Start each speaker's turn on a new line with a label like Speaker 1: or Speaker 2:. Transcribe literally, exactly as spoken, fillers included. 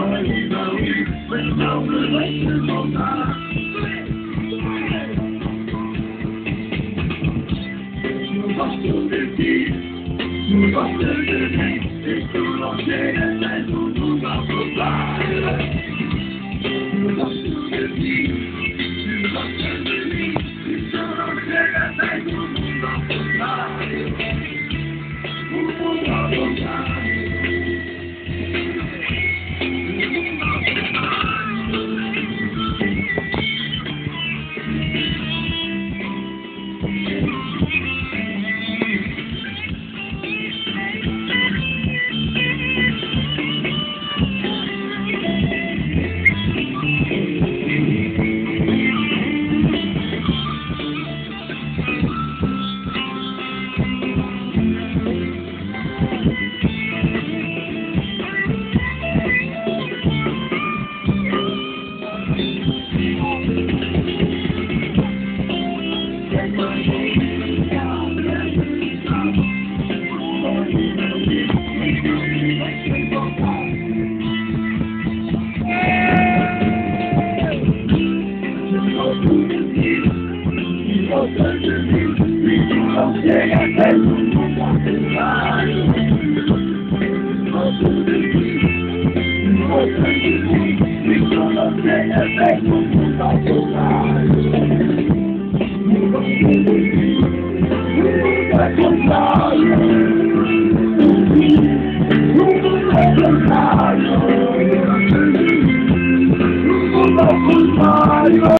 Speaker 1: gosto de ti, não gosto de mim, e tu não chega, sai tudo nosso lar. Não gosto de ti, não gosto de mim, e tu não chega, sai tudo nosso lar. Tudo nosso lar. Mario.